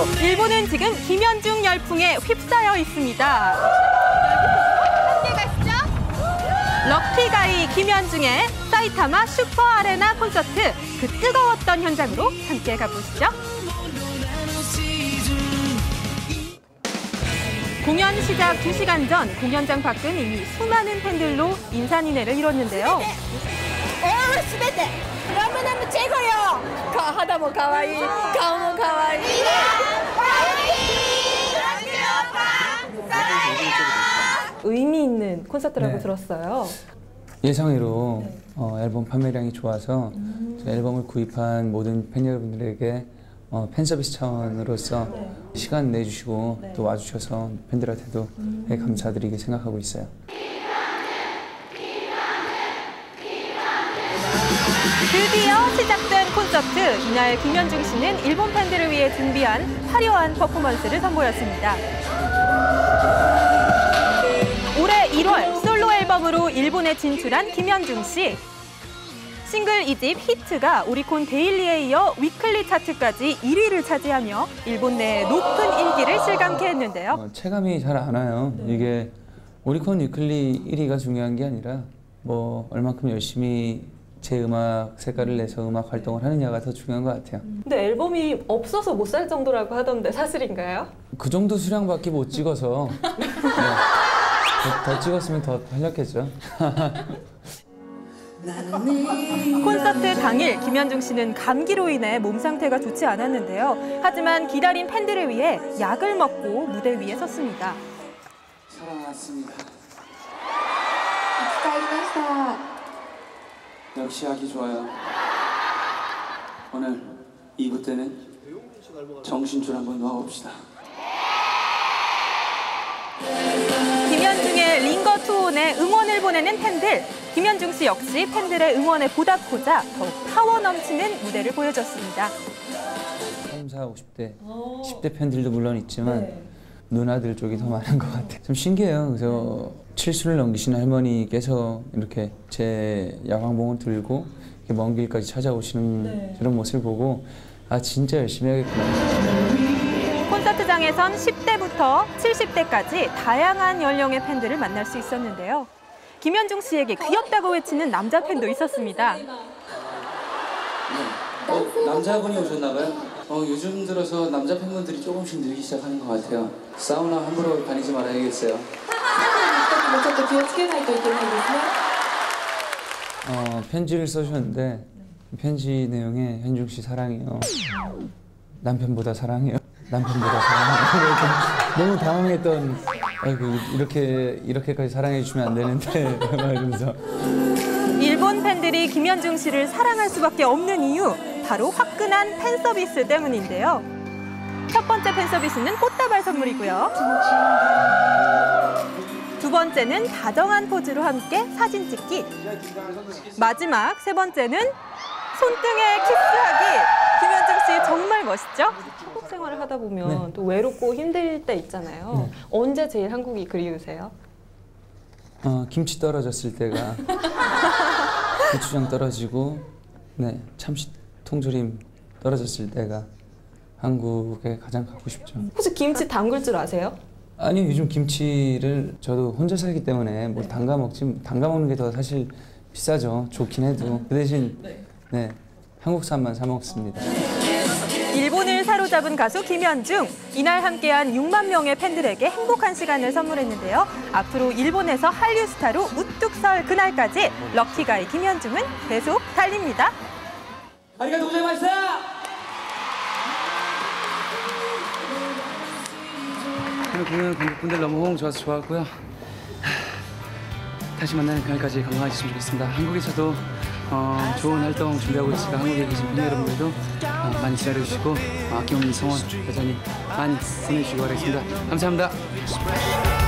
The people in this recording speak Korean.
일본은 지금 김현중 열풍에 휩싸여 있습니다. 함께 가시죠. 럭키가이 김현중의 사이타마 슈퍼 아레나 콘서트, 그 뜨거웠던 현장으로 함께 가보시죠. 공연 시작 2시간 전 공연장 밖은 이미 수많은 팬들로 인산인해를 이뤘는데요. 스베테! 너무너무 최고요! 하다모 가와이, 가오모 가와이. 의미 있는 콘서트라고 들었어요. 예상외로 앨범 판매량이 좋아서 앨범을 구입한 모든 팬 여러분들에게 팬 서비스 차원으로서 시간 내주시고 또 와주셔서 팬들한테도 감사드리게 생각하고 있어요. 드디어 시작된 콘서트. 이날 김현중 씨는 일본 팬들을 위해 준비한 화려한 퍼포먼스를 선보였습니다. 올해 1월 솔로 앨범으로 일본에 진출한 김현중 씨. 싱글 2집 히트가 오리콘 데일리에 이어 위클리 차트까지 1위를 차지하며 일본 내 높은 인기를 실감케 했는데요. 체감이 잘 안 와요. 이게 오리콘 위클리 1위가 중요한 게 아니라 뭐 얼만큼 열심히 제 음악 색깔을 내서 음악 활동을 하느냐가 더 중요한 것 같아요. 근데 앨범이 없어서 못 살 정도라고 하던데 사실인가요? 그 정도 수량밖에 못 찍어서 더 찍었으면 더 활약했죠. 콘서트 당일 김현중 씨는 감기로 인해 몸 상태가 좋지 않았는데요. 하지만 기다린 팬들을 위해 약을 먹고 무대 위에 섰습니다. 살아났습니다. 축하드립니다. 역시 하기 좋아요. 오늘 2부 때는 정신줄 한번 놓아봅시다. 김현중의 링거 투혼에 응원을 보내는 팬들. 김현중 씨 역시 팬들의 응원에 보답하자 더욱 파워 넘치는 무대를 보여줬습니다. 30, 40, 50대, 10대 팬들도 물론 있지만 누나들 쪽이 더 많은 것 같아요. 좀 신기해요. 그래서 70을 넘기신 할머니께서 이렇게 제 야광봉을 들고 이렇게 먼 길까지 찾아오시는 그런 모습을 보고 아 진짜 열심히 하겠구나. 콘서트장에선 10대부터 70대까지 다양한 연령의 팬들을 만날 수 있었는데요. 김현중 씨에게 귀엽다고 외치는 남자 팬도 있었습니다. 남자분이 오셨나봐요? 요즘 들어서 남자 팬분들이 조금씩 늘기 시작하는 것 같아요. 사우나 함부로 다니지 말아야겠어요. 편지를 써주셨는데 편지 내용에 현중 씨 사랑해요. 남편보다 사랑해요. 남편보다 사랑해요. 너무 당황했던 아이고 이렇게까지 사랑해 주시면 안 되는데 이러면서 일본 팬들이 김현중 씨를 사랑할 수밖에 없는 이유, 바로 화끈한 팬 서비스 때문인데요. 첫 번째 팬 서비스는 꽃다발 선물이고요. 두 번째는 다정한 포즈로 함께 사진 찍기. 마지막 세 번째는 손등에 키스하기. 김현중 씨 정말 멋있죠? 한국 생활을 하다 보면 또 외롭고 힘들 때 있잖아요. 언제 제일 한국이 그리우세요? 김치 떨어졌을 때가 고추장 떨어지고 참치 통조림 떨어졌을 때가 한국에 가장 가고 싶죠. 혹시 김치 담글 줄 아세요? 아니요, 요즘 김치를 저도 혼자 살기 때문에 뭘 담가 먹는 게 더 사실 비싸죠. 좋긴 해도 그 대신 한국산만 사 먹습니다. 일본을 사로잡은 가수 김현중. 이날 함께한 6만 명의 팬들에게 행복한 시간을 선물했는데요. 앞으로 일본에서 한류 스타로 우뚝 설 그날까지 럭키가이 김현중은 계속 달립니다. 아리가또 고자이마시타! 오늘 공연 관객분들 너무 호응 좋아서 좋았고요. 다시 만나는 그날까지 건강하셨으면 좋겠습니다. 한국에서도 좋은 활동 준비하고 있으니까 한국에 계신 팬 여러분들도 많이 기다려주시고 아낌없는 성원 여전히 많이 보내주시기 바라겠습니다. 감사합니다.